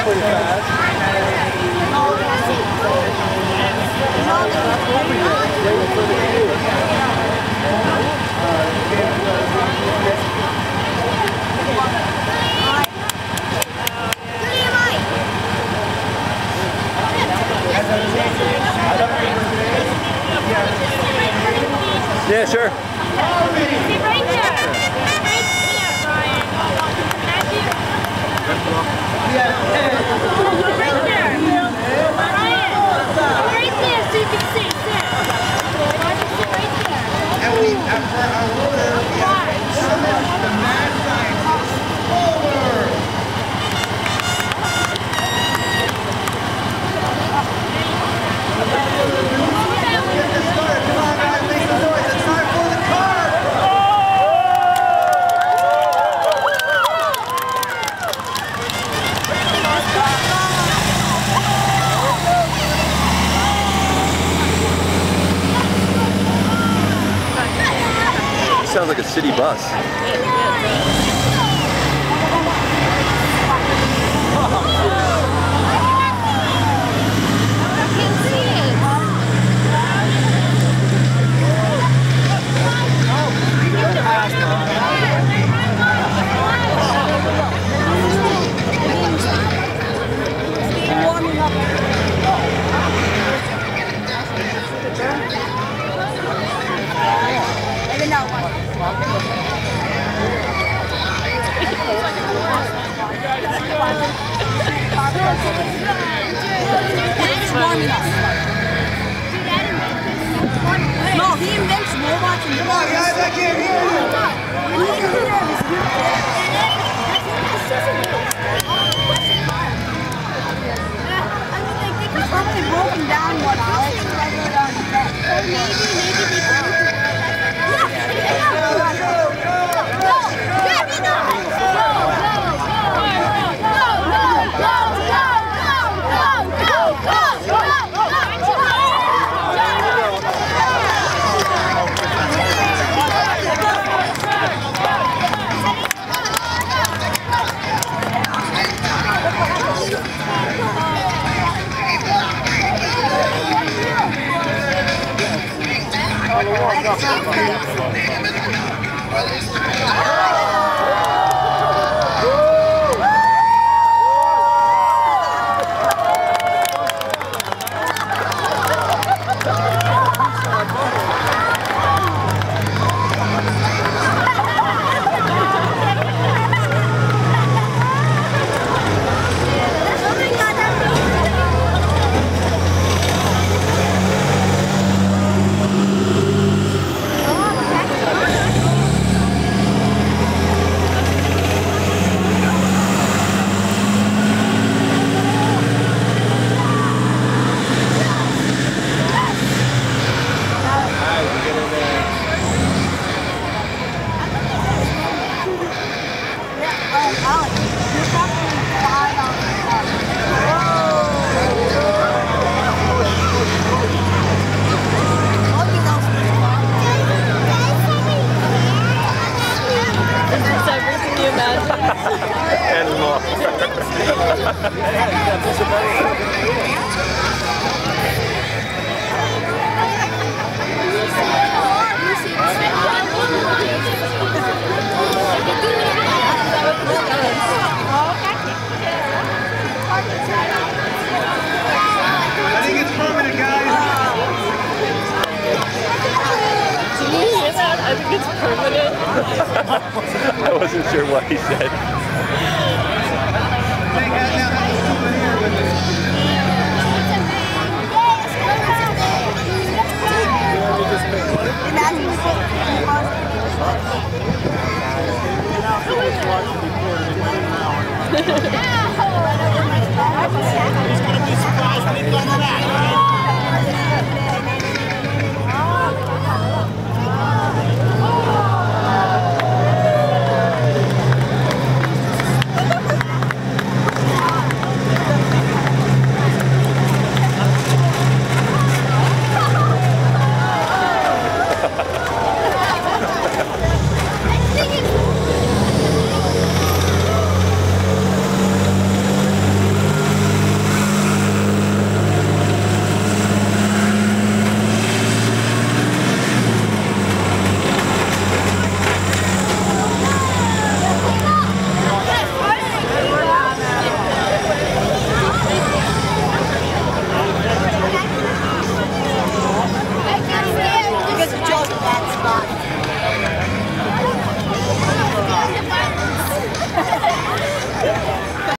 pretty fast. Waiting for the cue. Yeah, sure. Right there. Right there, Brian. Yeah. Right there. Brian. Right there so you can see. Sit. Right there. And we, after our order, we have so much the mad scientist forward. Get this started. Come on, guys, make some noise. It's time for the car. Sounds like a city bus. No, he invents robots and Come on, guys, I can't hear you. He's probably broken down one, Alex. And more. I think it's permanent, guys. Did you hear that? I think it's permanent. I wasn't sure what he said. Now,